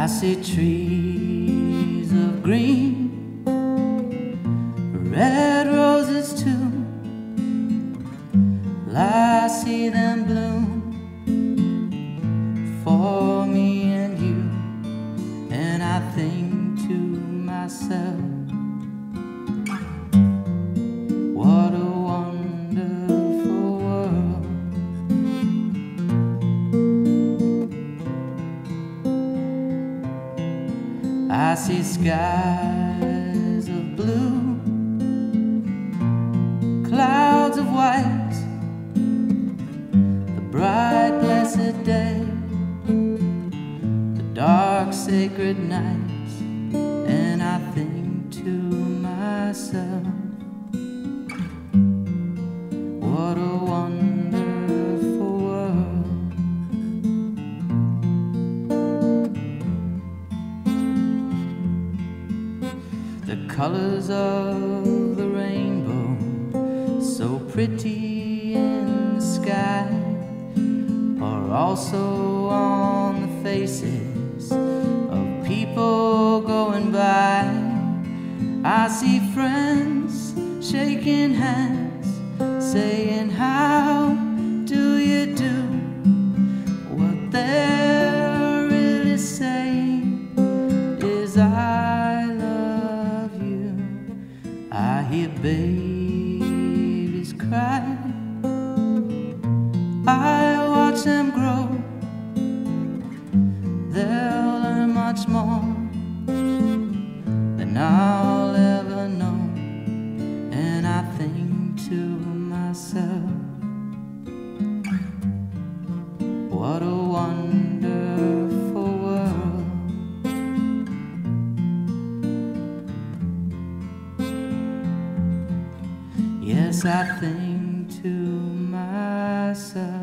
I see trees of green, red roses too. I see them bloom for me and you, and I think to myself, what a wonderful world. I see skies of blue, clouds of white, the bright blessed day, the dark sacred night, and I think to myself, what a wonderful world. The colors of the rainbow, so pretty in the sky, are also on the faces of people going by. I see friends shaking hands, saying, how do you do? What they're really saying is, I love you. I hear babies cry, I watch them grow. They'll learn much more than I'll ever know, and I think to myself, what a wonderful world. Yes, I think to myself,